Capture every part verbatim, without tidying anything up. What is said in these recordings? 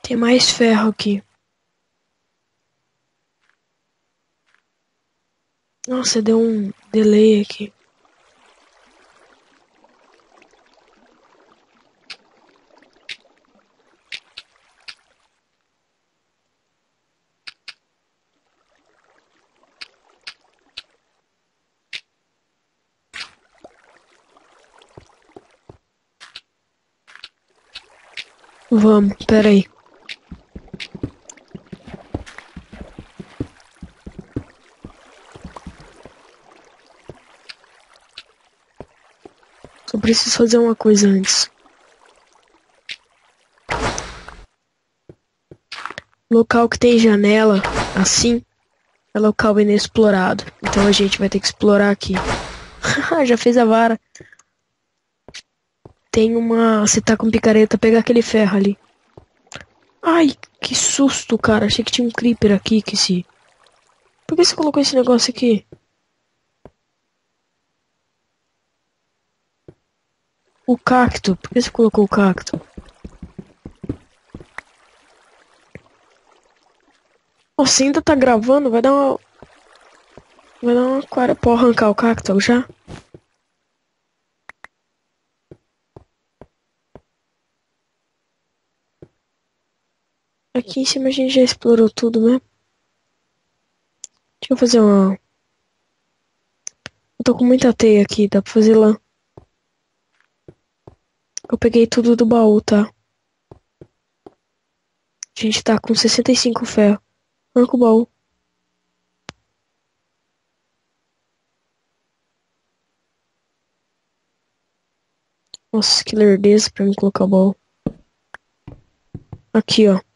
Tem mais ferro aqui. Nossa, deu um delay aqui. Vamos, pera aí. Só preciso fazer uma coisa antes. Local que tem janela, assim, é local inexplorado. Então a gente vai ter que explorar aqui. Já fez a vara. Tem uma... Você tá com picareta, pega aquele ferro ali. Ai, que susto, cara. Achei que tinha um creeper aqui, que se... Por que você colocou esse negócio aqui? O cacto. Por que você colocou o cacto? Você ainda tá gravando? Vai dar uma... Vai dar uma aquária pra arrancar o cacto já? Aqui em cima a gente já explorou tudo, né? Deixa eu fazer uma... Eu tô com muita teia aqui, dá pra fazer lã. Eu peguei tudo do baú, tá? A gente tá com sessenta e cinco ferro. Arranca o baú. Nossa, que lerdeza pra mim colocar o baú. Aqui, ó.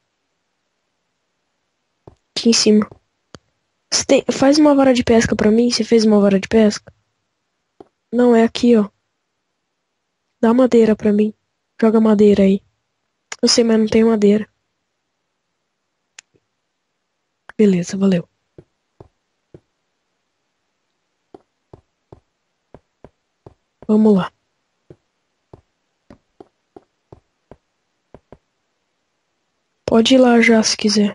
Aqui em cima. Você tem... Faz uma vara de pesca pra mim. Você fez uma vara de pesca? Não, é aqui, ó. Dá madeira pra mim. Joga madeira aí. Eu sei, mas não tem madeira. Beleza, valeu. Vamos lá. Pode ir lá já, se quiser.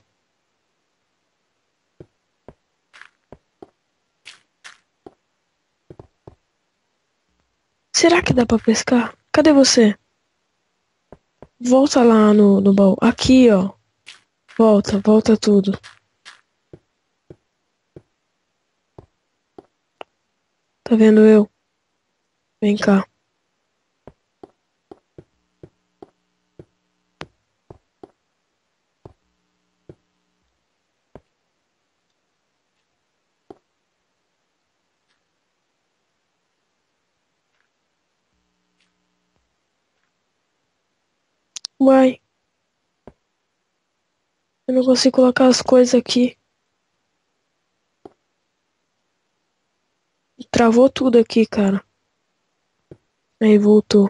Será que dá pra pescar? Cadê você? Volta lá no, no baú. Aqui, ó. Volta, volta tudo. Tá vendo eu? Vem cá. Uai, eu não consigo colocar as coisas aqui. Travou tudo aqui, cara. Aí voltou.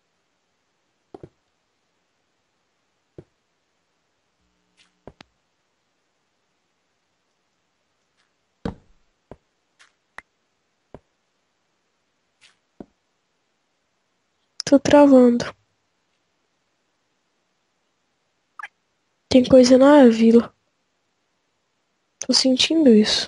Tô travando. Tem coisa na vila. Tô sentindo isso.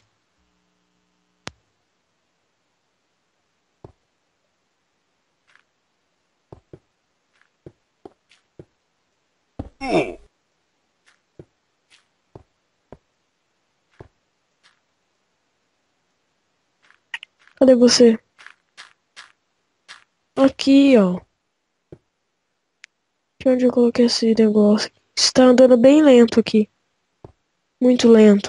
Cadê você? Aqui, ó. De onde eu coloquei esse negócio? Está andando bem lento aqui. Muito lento.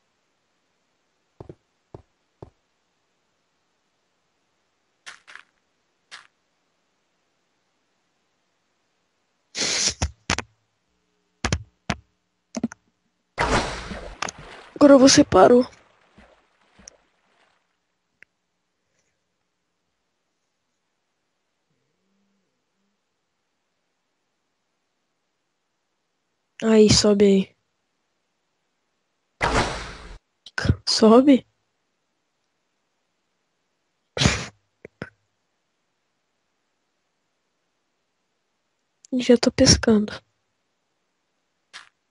Agora você parou. Aí, sobe aí. Sobe? Já tô pescando.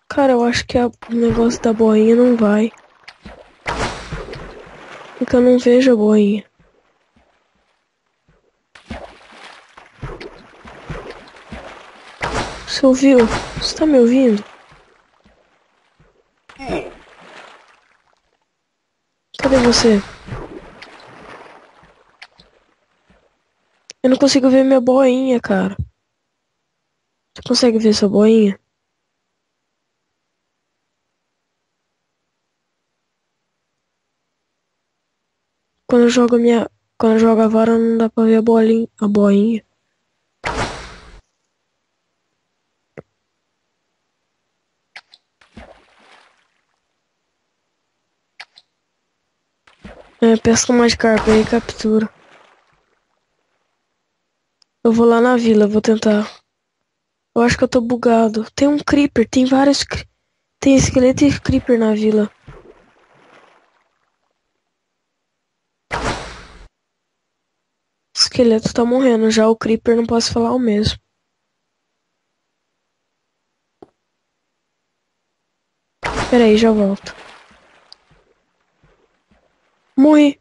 Cara, eu acho que a- o negócio da boinha não vai. Porque eu não vejo a boinha. Você ouviu? Você tá me ouvindo? Cadê você? Eu não consigo ver minha boinha, cara. Você consegue ver sua boinha? Quando eu jogo a minha. Quando eu jogo a vara não dá pra ver a bolinha, a boinha. É, pesca mais carpa aí e captura. Eu vou lá na vila, vou tentar. Eu acho que eu tô bugado. Tem um creeper, tem vários. cre- Tem esqueleto e creeper na vila. O esqueleto tá morrendo, já o creeper não posso falar o mesmo. Pera aí, já volto. Morri.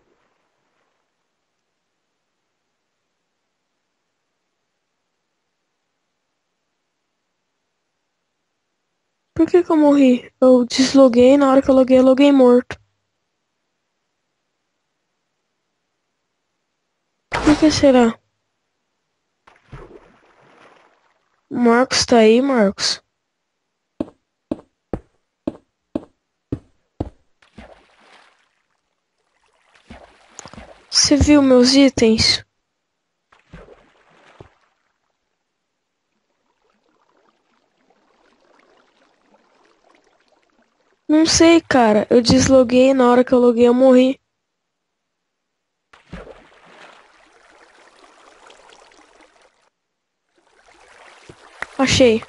Por que que eu morri? Eu desloguei, na hora que eu loguei, eu loguei morto. Por que será? Marcos tá aí, Marcos? Você viu meus itens? Não sei, cara. Eu desloguei, na hora que eu loguei, eu morri. Achei.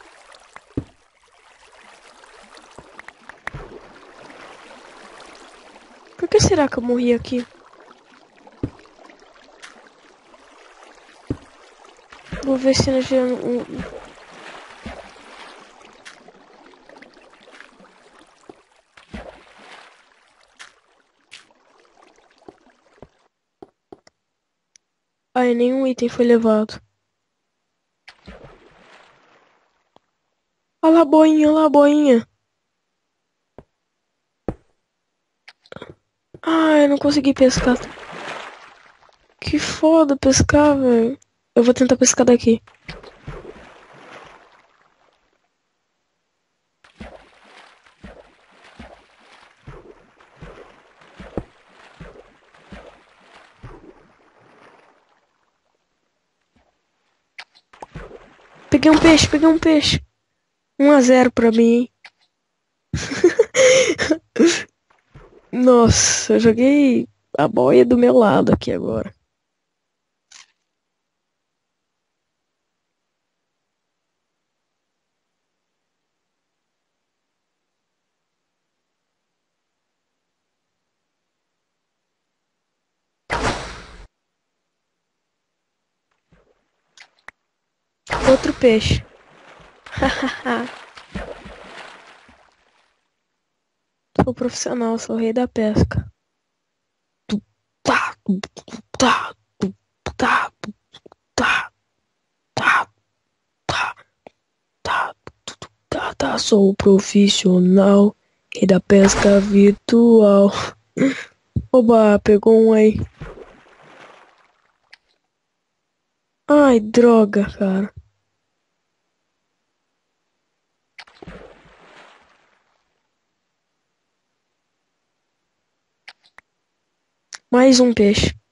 Por que será que eu morri aqui? Vou ver se não tinha um. Ai, nenhum item foi levado. Olha lá a boinha, olha lá a boinha. Ai, eu não consegui pescar. Que foda pescar, velho. Eu vou tentar pescar daqui. Peguei um peixe, peguei um peixe. Um a zero pra mim, hein? Nossa, eu joguei a boia do meu lado aqui agora. Outro peixe. Sou profissional, sou o rei da pesca. Tá, tá, tá, tá, tá, tá, tá, tá, tá, sou o profissional, rei da pesca virtual. Oba, pegou um aí. Ai, droga, cara. Mais um peixe.